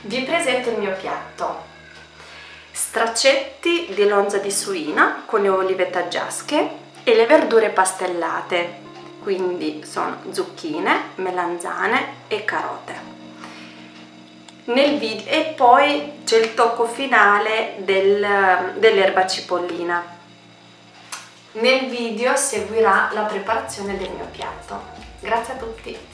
Vi presento il mio piatto: straccetti di lonza di suina con le olive taggiasche e le verdure pastellate, quindi sono zucchine, melanzane e carote. E poi c'è il tocco finale dell'erba cipollina. Nel video seguirà la preparazione del mio piatto. Grazie a tutti!